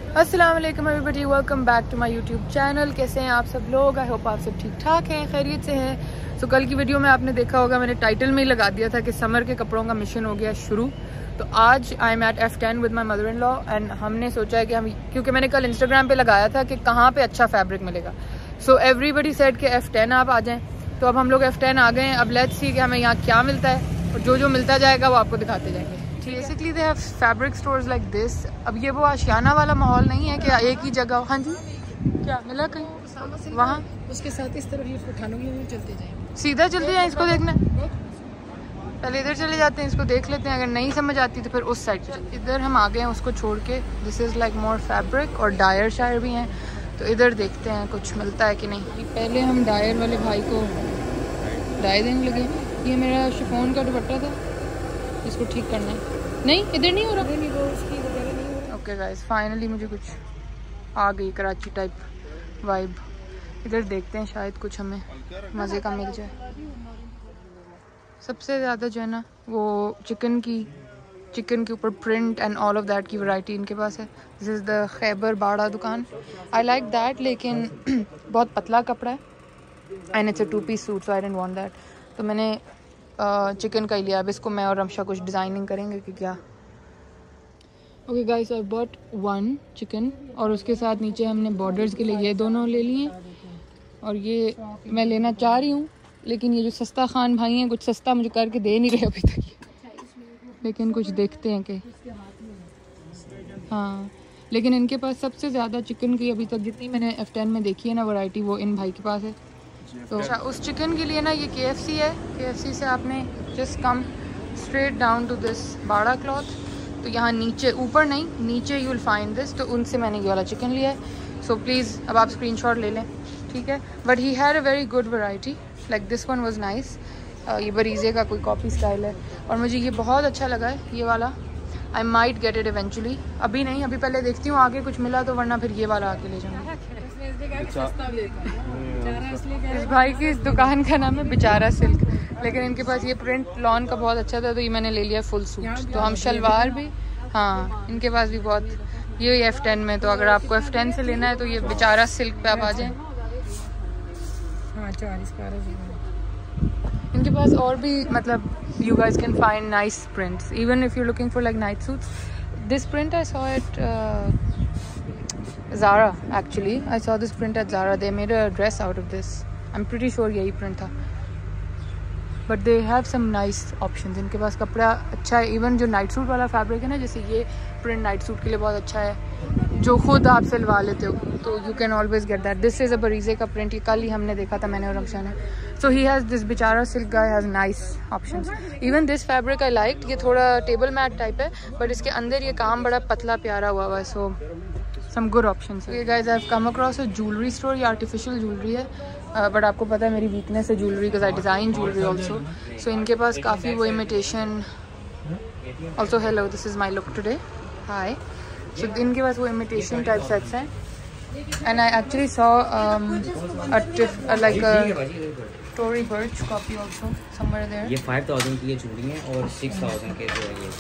अस्सलाम वालेकुम everybody, welcome back to my YouTube channel. कैसे हैं आप सब लोग? आई होप आप सब ठीक ठाक हैं, खैरियत से हैं। सो कल की वीडियो में आपने देखा होगा, मैंने टाइटल में ही लगा दिया था कि समर के कपड़ों का मिशन हो गया शुरू। तो आज I am at F10 with my mother in law and हमने सोचा है कि हम, क्योंकि मैंने कल इंस्टाग्राम पे लगाया था कि कहाँ पे अच्छा फैब्रिक मिलेगा, सो एवरीबडी सेड कि F10 आप आ जाएँ। तो अब हम लोग F10 आ गए हैं। अब लेट्स सी कि हमें यहाँ क्या मिलता है, और जो मिलता जाएगा वो आपको दिखाते जाएंगे। Basically they have fabric stores like this. अब ये वो आशियाना वाला माहौल नहीं है कि एक ही जगह। हाँ जी, क्या मिला कहीं वहाँ? उसके साथ इस तरफ ये उठानोगे, चलते जाएंगे, सीधा चलते जाएं। इसको देखना, पहले इधर चले जाते हैं, इसको देख लेते हैं। अगर नहीं समझ आती तो फिर उस साइड से। इधर हम आ गए हैं उसको छोड़ के। This is like more fabric, और डायर शायर भी हैं। तो इधर देखते हैं कुछ मिलता है कि नहीं। पहले हम डायर वाले भाई को डाई देने लगे। ये मेरा शिफॉन का दुपट्टा था, इसको ठीक करना है। नहीं, इधर नहीं हो रहा। ओके गाइस, फाइनली मुझे कुछ आ गई कराची टाइप वाइब। इधर देखते हैं, शायद कुछ हमें मज़े का मिल जाए। सबसे ज़्यादा जो है ना वो चिकन के ऊपर print and all of that की वैरायटी इनके पास है। दिस इज़ द खैबर बाड़ा दुकान। आई लाइक दैट, लेकिन बहुत पतला कपड़ा है and it's a 2-piece suit, so I didn't want that. तो मैंने चिकन का ही लिया। अब इसको मैं और रमशा कुछ डिज़ाइनिंग करेंगे कि क्या। Okay guys, I bought 1 chikan, और उसके साथ नीचे हमने बॉर्डर्स के लिए ये दोनों ले लिए। और ये मैं लेना चाह रही हूँ, लेकिन ये जो सस्ता खान भाई हैं कुछ सस्ता मुझे करके दे नहीं रहे अभी तक। लेकिन कुछ देखते हैं कि हाँ, लेकिन इनके पास सबसे ज़्यादा चिकन की अभी तक जितनी मैंने F10 में देखी है ना वैरायटी, वो इन भाई के पास है। तो अच्छा, उस चिकन के लिए ना ये KFC है। KFC से आपने just come straight down to this Bara cloth. तो यहाँ नीचे, ऊपर नहीं, नीचे यू विल फाइंड दिस। तो उनसे मैंने ये वाला चिकन लिया है। सो प्लीज़ अब आप स्क्रीनशॉट ले लें, ठीक है। But he had a very good variety, like this one was nice. ये बरीज़े का कोई कॉपी स्टाइल है, और मुझे ये बहुत अच्छा लगा है ये वाला। I might get it eventually, अभी नहीं, अभी पहले देखती हूँ आगे कुछ मिला तो, वरना फिर ये वाला आके ले जाऊँगी। इस भाई की इस दुकान का नाम है बेचारा सिल्क, लेकिन इनके पास ये प्रिंट लॉन का बहुत अच्छा था, तो ये मैंने ले लिया फुल सूट। तो हम शलवार भी, हाँ इनके पास भी बहुत, ये F10 में। तो अगर आपको F10 से लेना है तो ये बेचारा सिल्क पे आप आ जाएं। इनके पास और भी, मतलब you guys can find nice prints even if you're looking for like night suits. This print I saw at Zara actually. I saw this print at Zara. They made a dress out of this. I'm pretty sure यही print था. But they have some nice options. इनके पास कपड़ा अच्छा है। Even जो night suit वाला fabric है ना, जैसे ये प्रिंट नाइट सूट के लिए बहुत अच्छा है, जो खुद आप सिलवा लेते हो, तो you can always get that. This is a Bareeze का प्रिंट, ये कल ही हमने देखा था, मैंने और रमशा ने। सो ही हैज़ दिस बेचारा silk guy has nice options. Even this fabric I like. ये थोड़ा टेबल मैट टाइप है, बट इसके अंदर ये काम बड़ा पतला प्यारा हुआ है। So some good options. ये guys I have come across a jewellery store. ये आर्टिफिशियल ज्वेलरी है, बट आपको पता है मेरी वीकनेस है jewellery, because I design jewellery also. सो इनके पास काफ़ी वो imitation also. Hello, this is my look today, hi. So इनके पास वो इमिटेशन टाइप सेट्स हैं। And I actually saw like Tory Burch copy also somewhere there. ये 5000 की ये चूड़ी है, और 6000 के जो है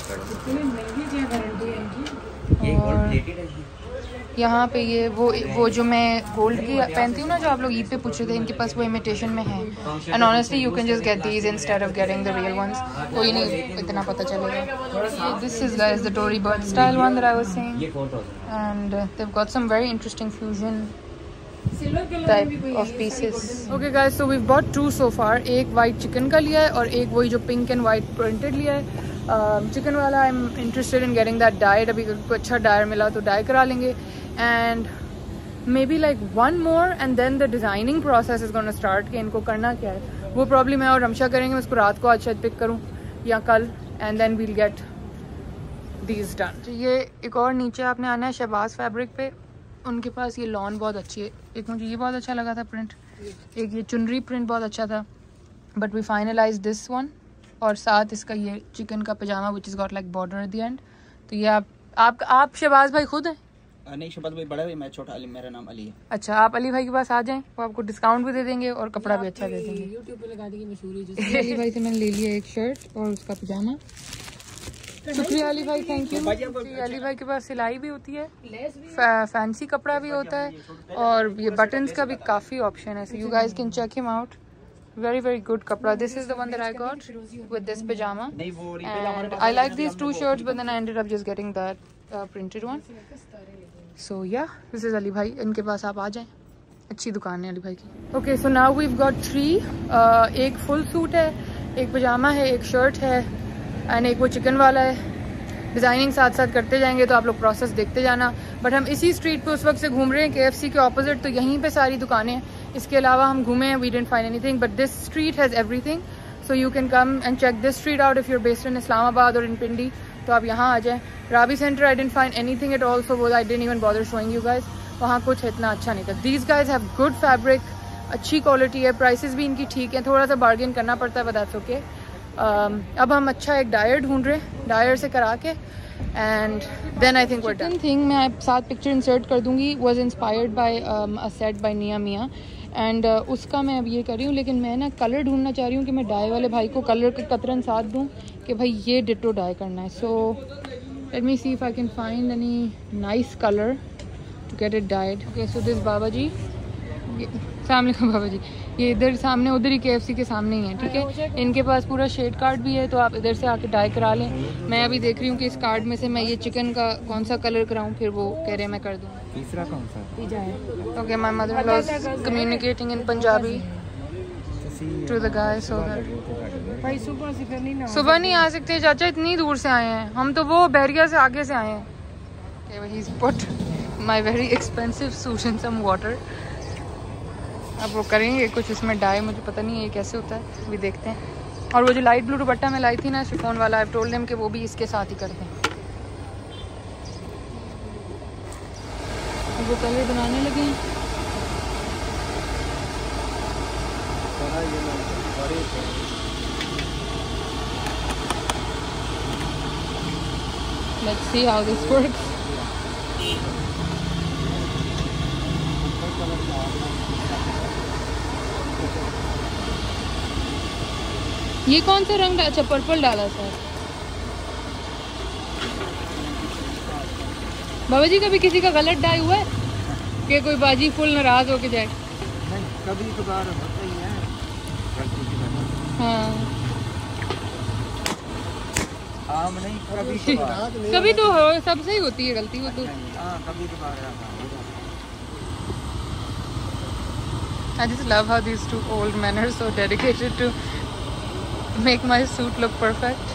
ये गोल्ड प्लेटेड है। यहाँ पे ये वो जो मैं गोल्ड की पहनती हूँ ना, जो आप लोग ईद पे पूछ रहे थे, इनके पास वो इमिटेशन में है। And honestly you can just get these instead of getting the real ones. कोई नहीं इतना पता चलेगा। This is guys the Tory Burch style one that I was saying, and they have got some very interesting fusion type of pieces. Okay guys, so we bought 2 so far. एक white chicken का लिया है, और एक वही जो pink and white printed लिया है। चिकन वाला I am interested in getting that dyed. अभी कोई अच्छा डायर मिला तो डाई करा लेंगे। And maybe like 1 more and then the designing process is gonna start. कि इनको करना क्या है वो प्रॉब्ली मैं और रमशा करेंगे। मैं उसको रात को आज शायद पिक करूँ या कल, and then we'll get these done. तो ये एक और नीचे आपने आना है शहबाज फैब्रिक पे। उनके पास ये लॉन बहुत अच्छी है। एक मुझे ये बहुत अच्छा लगा था प्रिंट, एक ये चुनरी प्रिंट बहुत अच्छा था, but we finalise this one. और साथ इसका ये चिकन का पजामा which is got like border at the end. तो ये आप शहबाज भाई खुद हैं? नहीं, शहबाज भाई बड़ा है, मैं छोटा अली, मेरा नाम अली है। अच्छा, आप अली भाई के पास आ जाएं, वो आपको डिस्काउंट भी दे देंगे और कपड़ा भी अच्छा दे देंगे। यूट्यूब पे लगा देंगे मशहूरी। अली भाई से मैंने ले लिया एक शर्ट और उसका पजामा। शुक्रिया अली भाई, थैंक यू। अली भाई के पास सिलाई भी होती है, फैंसी कपड़ा भी होता है, और ये बटन्स का भी काफ़ी ऑप्शन है। So you guys can check him out, very very good kapra. This is the one that I got with this pajama, and I like these two shirts, but then I ended up just getting that printed one. So yeah, this is Ali bhai, इनके पास आप आ जाएं, अच्छी दुकान है अली भाई की। Okay, so now we've got 3, एक full suit है, एक पजामा है, एक शर्ट है, एंड एक वो चिकन वाला है। डिज़ाइनिंग साथ साथ करते जाएंगे तो आप लोग प्रोसेस देखते जाना। बट हम इसी स्ट्रीट पे उस वक्त से घूम रहे हैं, KFC के ऑपोजिट, तो यहीं पे सारी दुकानें हैं। इसके अलावा हम घूमे हैं, we didn't find anything, but this street has everything, so you can come and check this street out if you are based in Islamabad और इन पिंडी, तो आप यहाँ आ जाएँ। Rabi centre I didn't find anything at all, so वो I didn't even bother showing you guys, वहाँ कुछ इतना अच्छा नहीं था। These guys have good fabric, अच्छी क्वालिटी है, प्राइसेस भी इनकी ठीक है, थोड़ा सा बार्गेन करना पड़ता है, बट दैट्स ओके। अब हम अच्छा एक डायर ढूंढ रहे हैं, डायर से करा के, and then I think one thing मैं साथ पिक्चर इंसर्ट कर दूंगी, was inspired by a set by Nia Mian, and उसका मैं अब ये कर रही हूँ, लेकिन मैं ना कलर ढूंढना चाह रही हूँ कि मैं डाई वाले भाई को कलर के कतरन साथ दूँ कि भाई ये डिटो डाई करना है। So let me see if I can find any nice colour to get it dyed. Okay, so this बाबा जी, अस्सलाम बाबा जी, ये इधर सामने, उधर ही KFC के सामने ही है, ठीक है। इनके पास पूरा शेड कार्ड भी है, तो आप इधर से आके डाई करा लें। मैं अभी देख रही हूँ कि इस कार्ड में से मैं ये चिकन का कौन सा कलर कराऊँ, फिर वो कह रहे हैं मैं कर दूँ। तीसरा कौन सा? Okay, my mother in law is communicating in Punjabi to the guy, सो भाई सुबह नहीं आ सकते चाचा, इतनी दूर से आए हैं हम, तो वो बैरिया से आगे से आए हैं। Okay, he's put my very expensive suit in some water. अब वो करेंगे कुछ इसमें डाई, मुझे पता नहीं है ये कैसे होता है, अभी देखते हैं। और वो जो लाइट ब्लू दुपट्टा मैं लाई थी ना शिफॉन वाला, आई टोल्ड देम कि वो भी इसके साथ ही कर दें। वो कलर बनाने लगे हैं। Let's see how this works. ये कौन सा रंग? अच्छा, पर्पल डाला सर। बाबा जी, कभी किसी का गलत डाई हुआ है कि कोई बाजी फुल नाराज होके जाए? नहीं, कभी कभार होता ही है। हाँ, आम नहीं, कभी कभार। कभी तो हो, सबसे ही होती है गलती वो तो। हाँ, कभी कभार। I just love how these two old men are so dedicated to make my suit look perfect.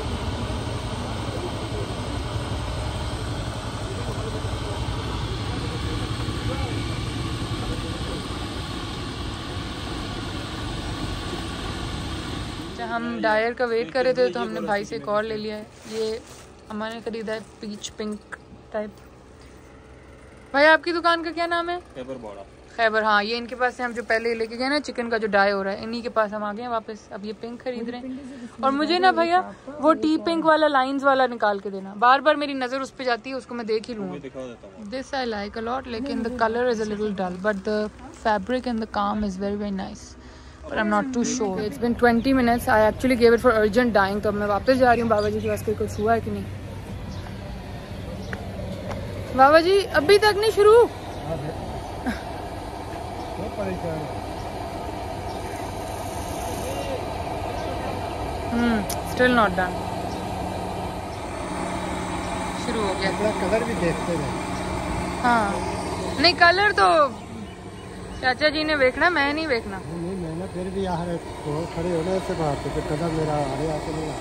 जब हम डायर का वेट कर रहे थे तो हमने भाई से एक और ले लिया है, ये हमारे खरीदा है पीच पिंक टाइप। भाई आपकी दुकान का क्या नाम है? खैबर। हाँ, ये इनके पास से हम जो पहले लेके गए ना चिकन का जो डाई हो रहा है, इन्हीं के पास हम आ गए हैं वापस। अब ये पिंक खरीद रहे हैं, और मुझे ना भैया वो टी पिंक वाला लाइंस वाला निकाल के देना, बार बार मेरी नजर उस पे जाती है, उसको मैं देख ही लूँगा। This I like a lot, लेकिन the colour is a little dull, but the fabric and the काम is very very nice, but I am not too sure. It's been 20 minutes, I actually gave it for urgent dyeing, तो अब मैं वापस जा रही हूँ बाबा जी के पास, कुछ हुआ है कि नहीं। बाबा जी अभी तक नहीं शुरू? Still not done. शुरू हो गया। कलर भी देखते हैं। हाँ, नहीं कलर तो चाचा जी ने देखना, मैं नहीं देखना। नहीं, मैंने फिर भी यहाँ खड़े होने से बात है, कदम मेरा आ रहा तो नहीं।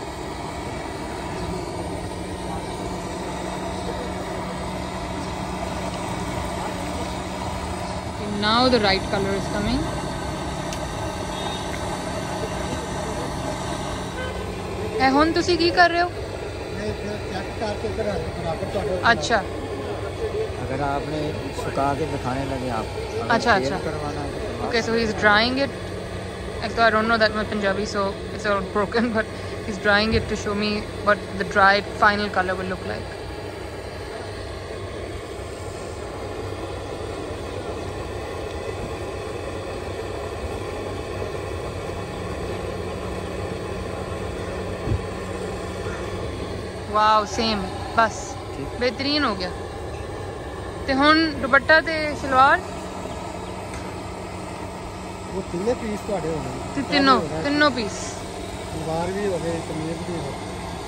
Now the right color is coming. ਹੁਣ ਤੁਸੀਂ ਕੀ कर रहे हो? अच्छा, अगर आपने सुखा के दिखाने लगे आप। अच्छा अच्छा, okay, so he's drying it. Actually, I don't know that much Punjabi, so it's all broken, but he's drying it to show me what the dried final color will look like. Wow same बस बेहतरीन हो गया। ते हुन दुपट्टा ते सलवार वो तीनों piece ਤੁਹਾਡੇ ਹੋ ਗਏ ते तीनों पीस सलवार भी हो गए कमीज भी हो।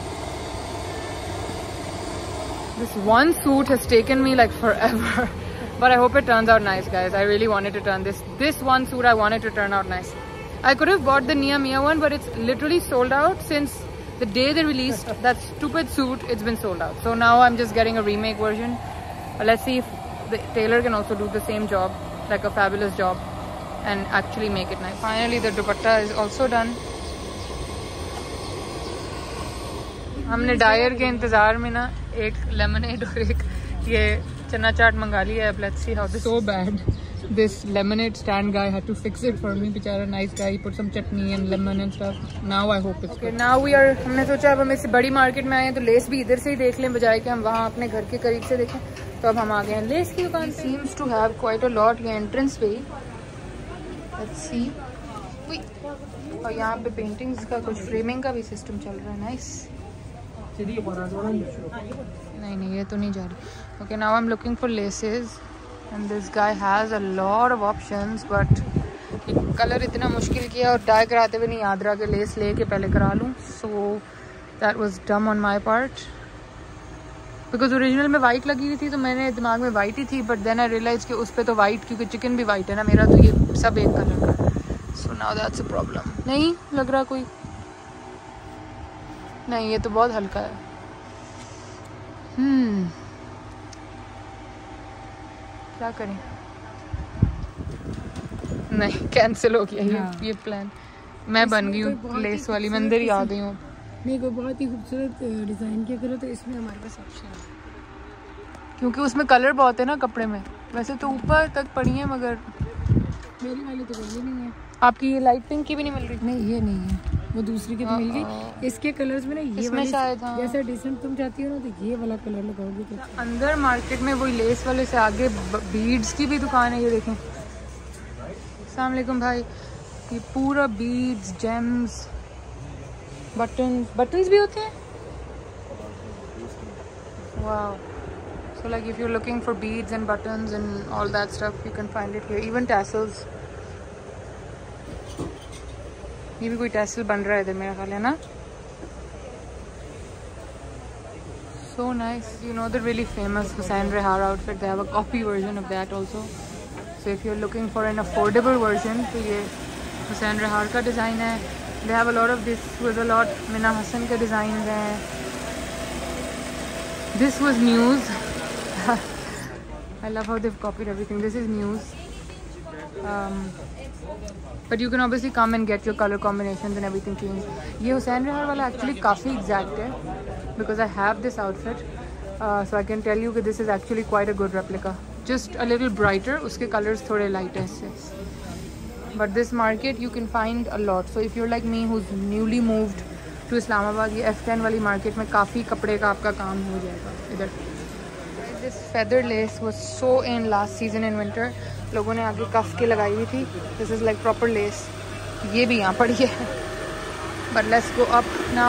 This one suit has taken me like forever, but I hope it turns out nice, guys. I really wanted to turn this one suit. I wanted to turn out nice. I could have bought the Nia Mia one, but it's literally sold out since the day they released that stupid suit. It's been sold out. So now I'm just getting a remake version. But let's see if the tailor can also do the same job, like a fabulous job, and actually make it nice. Finally, the dupatta is also done. हमने डायर के इंतजार में ना एक lemonade और एक ये चना चाट मंगा लिया है। Let's see how this so bad. This lemonade stand guy had to fix it for me. बेचारा nice guy. He put some chutney and lemon and stuff. Now I hope it's okay. Now we are. हमने सोचा अब हम इससे बड़ी market में आए हैं तो लेस भी इधर से ही देख लें बजाय कि हम वहाँ अपने घर के करीब से देखें। तो अब हम आ गए हैं लेस की दुकान। Seems to have quite a lot ये entrance पे। Let's see. और यहाँ पे पेंटिंग्स का कुछ फ्रेमिंग का भी सिस्टम चल रहा है। नाइस। नहीं ये तो नहीं जा रही। Okay now I am looking for laces and this guy has a lot of options but colour इतना मुश्किल किया और डाई कराते हुए नहीं याद रहा कि लेस लेके पहले करा लूँ। So that was dumb on my part because original में वाइट लगी हुई थी तो मैंने दिमाग में वाइट ही थी, बट देन आई रियलाइज कि उस पर तो वाइट क्योंकि चिकन भी वाइट है ना मेरा, तो ये सब एक कलर का। So now that's a problem. नहीं लग रहा कोई, नहीं ये तो बहुत हल्का है। क्या करें, नहीं कैंसिल हो गया ये प्लान। मैं बन गई हूँ लेस वाली, मैं अंदर ही आ गई हूँ। नहीं कोई बहुत ही खूबसूरत डिज़ाइन किया करो तो इसमें हमारे पास ऑप्शन है क्योंकि उसमें कलर बहुत है ना कपड़े में। वैसे तो ऊपर तक पड़ी है मगर मेरी वाली तो कोई नहीं है। आपकी ये लाइट पिंक की भी नहीं मिल रही? नहीं ये नहीं है, वो दूसरी की तो मिल गई। इसके कलर्स में ना ये वाली शायद जैसा डिसेंट तुम चाहती हो ना तो ये वाला कलर लगाओगे तो अच्छा। अंदर मार्केट में वही लेस वाले से आगे बीड्स की भी दुकान है। ये देखें। अस्सलाम वालेकुम भाई। ये पूरा बीड्स, जेम्स, बटन्स भी होते हैं। Wow. So like if you're looking for beads and buttons and all that stuff, you can find it here. Even tassels. ये भी कोई tassel बन रहा है इधर मेरा ख्याल है ना। So nice. You know the really famous Hussein Rehar outfit. They have a copy version of that also. So if you're looking for an affordable version, तो ये Hussein Rehar का design है. They have a lot of this. Was a lot Mina Hassan के designs हैं. This was news. I love how they've copied everything. This is news. But you can obviously come and get your color combinations and everything changed. ये हुसैन रेहार वाला actually काफ़ी exact है because I have this outfit, so I can tell you that this is actually quite a good replica. Just a little brighter. उसके colors थोड़े light हैं इससे. But this market you can find a lot. So if you're like me who's newly moved to Islamabad, ये F10 वाली market में काफ़ी कपड़े का आपका काम हो जाएगा इधर. This feather lace was so in last season in winter. लोगों ने आगे कफ के लगाई हुई थी. This is like proper lace. ये भी यहाँ पड़ी है. But let's go up now.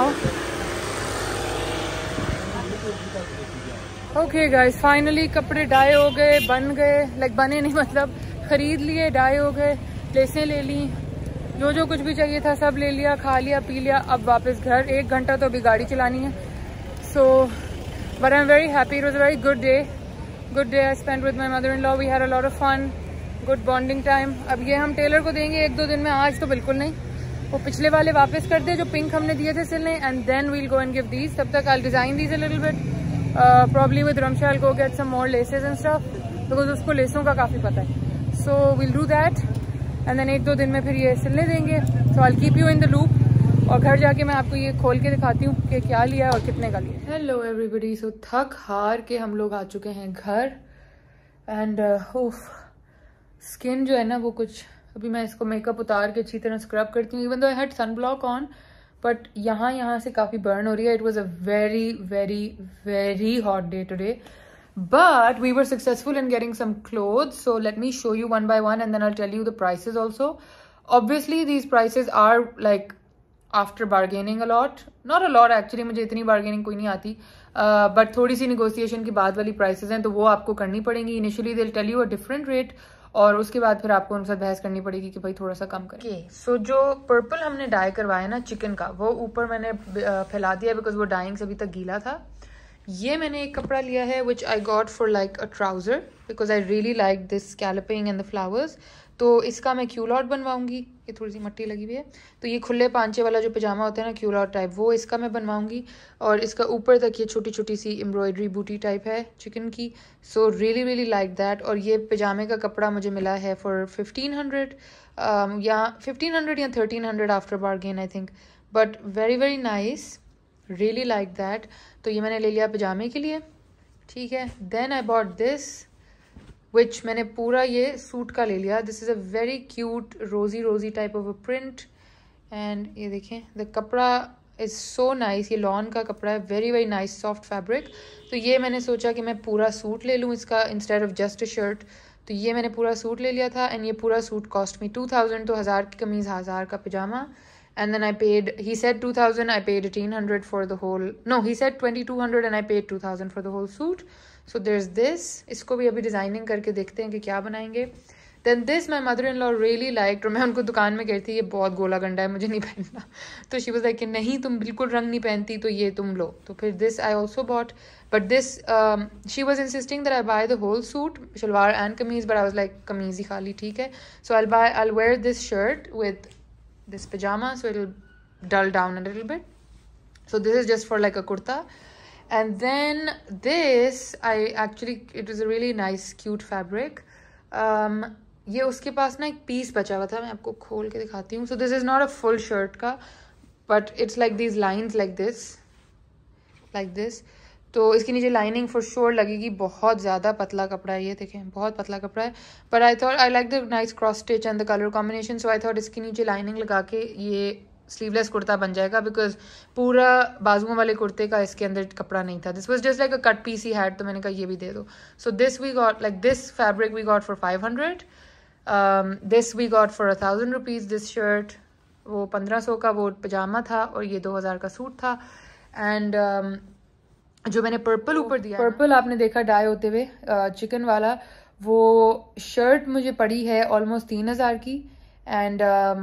Okay guys, finally कपड़े डाई हो गए, बन गए. Like बने नहीं मतलब खरीद लिए, डाई हो गए, लेसें ले ली, जो कुछ भी चाहिए था सब ले लिया, खा लिया, पी लिया. अब वापस घर. 1 घंटा तो अभी गाड़ी चलानी है. So but I'm very happy. It was a very good day I spent with my mother-in-law. We had a lot of fun, good bonding time. अब ये हम टेलर को देंगे 1-2 दिन में. आज तो बिल्कुल नहीं. वो पिछले वाले वापस कर दे जो पिंक हमने दिए थे सिलने, and then we'll go and give these. तब तक I'll design these a little bit. Probably with Ramsha I'll go get some more laces and stuff because उसको लेसों का काफ़ी पता है. So we'll do that and then 1-2 दिन में फिर ये सिलने देंगे. So I'll keep you in the loop. और घर जाके मैं आपको ये खोल के दिखाती हूँ कि क्या लिया और कितने का लिया. Hello everybody. सो थक हार के हम लोग आ चुके हैं घर. एंड स्किन जो है ना वो कुछ अभी मैं इसको मेकअप उतार के अच्छी तरह स्क्रब करती हूँ. Even though I had sun block on but यहाँ से काफ़ी बर्न हो रही है. It was a very very very hot day today but we were successful in getting some clothes. So let me show you one by one and then I'll tell you the prices also. Obviously these prices are like after bargaining a lot, not a lot actually, मुझे इतनी bargaining कोई नहीं आती, but थोड़ी सी negotiation के बाद वाली prices हैं तो वो आपको करनी पड़ेंगी। Initially they tell you a different rate और उसके बाद फिर आपको उनके साथ बहस करनी पड़ेगी कि भाई थोड़ा सा कम करें। सो जो पर्पल हमने डाई करवाया ना चिकन का, वो ऊपर मैंने फैला दिया बिकॉज वो डाइंग से अभी तक गीला था। ये मैंने एक कपड़ा लिया है which I got for like a trouser because I really like this scalping and the flowers. तो इसका मैं क्यूलॉट बनवाऊंगी, ये थोड़ी सी मट्टी लगी हुई है, तो ये खुले पांचे वाला जो पजामा होता है ना क्यूलॉट टाइप, वो इसका मैं बनवाऊंगी। और इसका ऊपर तक ये छोटी छोटी सी एम्ब्रॉयडरी बूटी टाइप है चिकन की। So really really like that. और ये पजामे का कपड़ा मुझे मिला है फॉर 1500 या 1500 या 1300 after bargain I think, but very very nice, really like that. तो ये मैंने ले लिया पजामे के लिए, ठीक है। Then I bought this which मैंने पूरा ये सूट का ले लिया। This is a very cute rosy rosy type of a print and ये देखें द कपड़ा इज़ सो नाइस, ये लॉन का कपड़ा है, very very nice soft fabric. तो ये मैंने सोचा कि मैं पूरा सूट ले लूँ इसका instead of just a shirt, तो ये मैंने पूरा सूट ले लिया था। एंड ये पूरा सूट कॉस्ट मी 2000, तो 1000 की कमीज़ 1000 का पजामा। And then I paid, he said 2000, I paid 1800 for the whole, no, he said 2200 and I paid 2000 for the whole suit. So there's this, इसको भी अभी डिज़ाइनिंग करके देखते हैं कि क्या बनाएंगे। Then this my mother-in-law really liked, और मैं उनको दुकान में कहती ये बहुत गोला गंडा है मुझे नहीं पहनना, तो she was like कि नहीं तुम बिल्कुल रंग नहीं पहनती तो ये तुम लो। तो फिर this I also bought, but this she was insisting that I buy the whole suit, salwar and kameez, but I was like कमीज़ ही खाली ठीक है। So I'll wear this shirt with this pajama so it'll dull down a little bit. So this is just for like a kurta. And then this it was a really nice cute fabric. ये उसके पास ना एक piece बचा हुआ था, मैं आपको खोल के दिखाती हूँ। So this is not a full shirt का, but it's like these lines like this. तो इसके नीचे लाइनिंग फॉर श्योर लगेगी, बहुत ज़्यादा पतला कपड़ा है, ये देखें बहुत पतला कपड़ा है। But I thought I like the nice cross stitch and the colour combination, so I thought इसके नीचे लाइनिंग लगा के ये स्लीवलेस कुर्ता बन जाएगा बिकॉज पूरा बाजुओं वाले कुर्ते का इसके अंदर कपड़ा नहीं था। This was just like a cut piece ही हैड, तो मैंने कहा ये भी दे दो। So this we got like this fabric we got for 500, this we got for 1000 rupees. This shirt वो 1500 का वो पजामा था और ये 2000 का सूट था। एंड जो मैंने पर्पल ऊपर दिया, पर्पल आपने देखा डाई होते हुए चिकन वाला, वो शर्ट मुझे पड़ी है ऑलमोस्ट 3000 की। एंड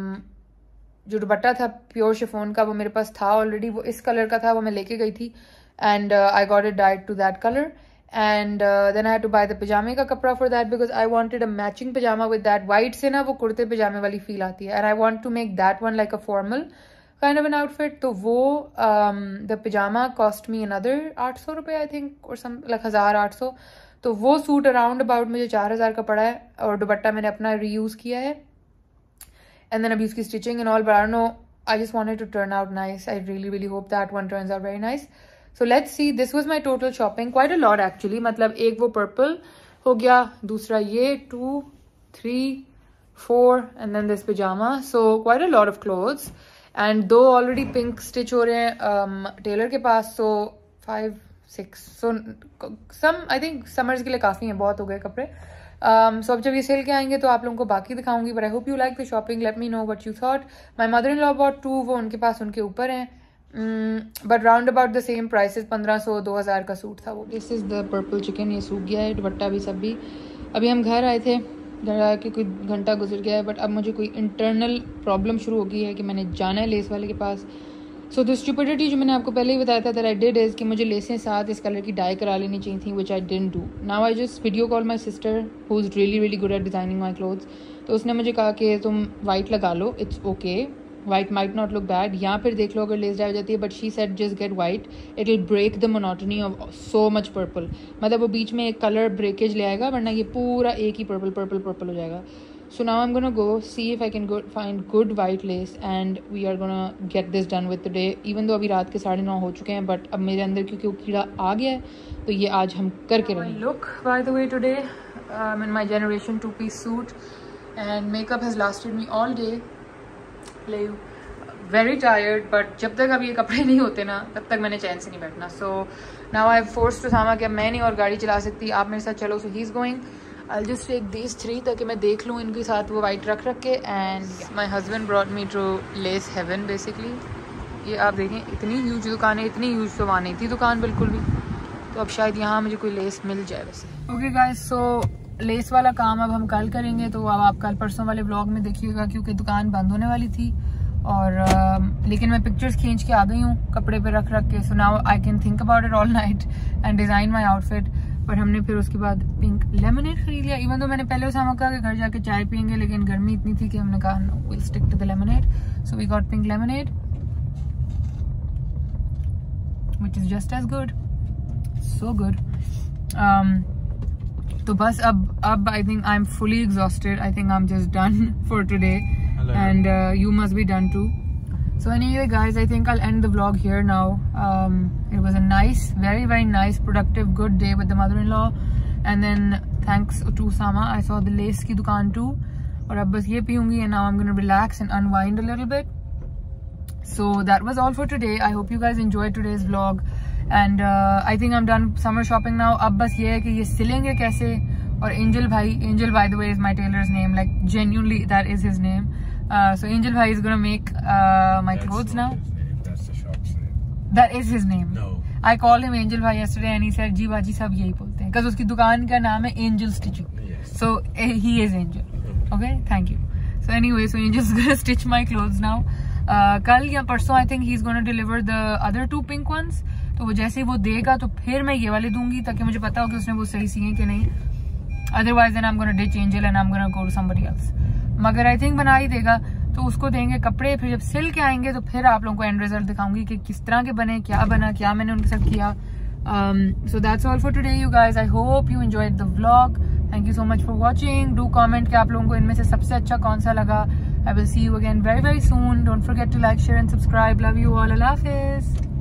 जो दुपट्टा था प्योर शिफॉन का वो मेरे पास था ऑलरेडी, वो इस कलर का था, वो मैं लेके गई थी। And I got it dyed to that colour. And then I had to buy the पजामे का कपड़ा for that because I wanted a matching pyjama with that. White से ना वो कुर्ते पजामे वाली फील आती है, and I want to make that one like a formal kind of an outfit. तो वो the pajama cost me another 800 रुपये आई थिंक, और सम like 1800। तो वो सूट अराउंड अबाउट मुझे 4000 का पड़ा है, और दुपट्टा मैंने अपना रीयूज किया है। एंड देन अभी उसकी stitching and all, but I don't know, I just wanted to turn out nice. I really really hope that one turns out very nice. So let's see, this was my total shopping, quite a lot actually. मतलब एक वो purple हो गया, दूसरा ये 2 3 4 and then this pyjama, so quite a lot of clothes. And 2 already pink stitch हो रहे हैं टेलर के पास, सो 5 6, सो सम आई थिंक समर्स के लिए काफ़ी हैं, बहुत हो गए कपड़े। सो अब जब ये सेल के आएंगे तो आप लोगों को बाकी दिखाऊंगी, but I hope you like the shopping, let me know what you thought. My mother in law bought 2, वो उनके पास उनके ऊपर हैं, but round about the same prices, 1500 2000 का सूट था वो। This is the purple chikan, ये सूख गया है, दुपट्टा भी सब भी। अभी हम घर आए थे, घर आके कोई घंटा गुजर गया है, बट अब मुझे कोई इंटरनल प्रॉब्लम शुरू हो गई है कि मैंने जाना है लेस वाले के पास। सो द स्टुपिडिटी जो मैंने आपको पहले ही बताया था दैट आई डिड इज़ कि मुझे लेसें साथ इस कलर की डाई करा लेनी चाहिए थी, which I didn't do. Now I just video call my sister who is really really good at designing my clothes. तो उसने मुझे कहा कि तुम वाइट लगा लो, it's okay, white might not look bad, या फिर देख लो अगर लेस डाई हो जाती है, but she said just get white, it will break the monotony of so much purple. मतलब वो बीच में एक कलर ब्रेकेज ले आएगा, वरना ये पूरा एक ही पर्पल पर्पल पर्पल हो जाएगा। So now I'm gonna go see if I can find good white lace and we are gonna get this done with today. Even though अभी रात के 9:30 हो चुके हैं, but अब मेरे अंदर क्योंकि वो कीड़ा आ गया है तो ये आज हम करके रहेंगे। Look by the way today I'm in my generation 2-piece suit and makeup has lasted me all day. Very tired, but जब तक अब ये कपड़े नहीं होते ना तब तक मैंने चैन से नहीं बैठना। So now I have forced Usama कि अब मैं नहीं और गाड़ी चला सकती, आप मेरे साथ चलो। So he's going. I'll just take these 3 ताकि मैं देख लूँ इनके साथ वो वाइट रख के। And my husband brought me to lace heaven basically. ये आप देखें इतनी ह्यूज दुकान है, इतनी ह्यूज तो वहाँ नहीं थी दुकान बिल्कुल भी। तो अब शायद यहाँ मुझे कोई लेस मिल जाए वैसे। ओके गाइस, सो लेस वाला काम अब हम कल करेंगे, तो अब आप कल परसों वाले व्लॉग में देखिएगा क्योंकि दुकान बंद होने वाली थी। और लेकिन मैं पिक्चर्स खींच के आ गई हूँ कपड़े पे रख के। So now I can think about it all night and design my outfit. पर हमने फिर उसके बाद पिंक लेमनेड खरीद लिया। इवन तो मैंने पहले उसामा कहा कि घर जाके चाय पियेंगे, लेकिन गर्मी इतनी थी कि हमने कहा no, will stick to the lemonade. So we got pink lemonade which is just as good, so good. तो बस अब I think I am fully exhausted. I think I am just done for today and you must be done too. So anyway guys, I think I'll end the vlog here now. It was a nice, very nice, productive, good day with the mother-in-law, and then thanks to Usama I saw the lace ki dukaan too. और अब बस ये पीऊंगी and now I'm gonna relax and unwind a little bit. So that was all for today. I hope you guys enjoyed today's vlog and I think I'm done summer shopping now. अब बस ये है कि ये सिलेंगे कैसे। और Angel भाई, Angel by the way is my tailor's name, like genuinely that is his name. So Angel Bhai is gonna make my clothes now. That's the shop's name. That is his name. No. I called him Angel Bhai yesterday and he said जी बाजी सब यही बोलते हैं, because उसकी दुकान का नाम है Angel Stitching. Yes. So he is Angel. Okay, thank you. So anyway, so Angel's gonna stitch my clothes now. कल या परसों I think he's gonna deliver the other 2 pink ones. तो वो जैसे ही वो देगा तो फिर मैं ये वाले दूंगी ताकि मुझे पता हो कि उसने वो सही सिए कि नहीं। Otherwise then I'm gonna ditch Angel and I'm gonna go to somebody else. मगर आई थिंक बना ही देगा तो उसको देंगे कपड़े। फिर जब सिल के आएंगे तो फिर आप लोगों को एंड रिजल्ट दिखाऊंगी कि किस तरह के बने, क्या बना, क्या मैंने उनके साथ किया। So that's all for today you guys. I hope you enjoyed the vlog. Thank you so much for watching. Do comment कि आप लोगों को इनमें से सबसे अच्छा कौन सा लगा। I will see you again very soon. Don't forget to like, share and subscribe. Love you all. अल्लाह हाफिज।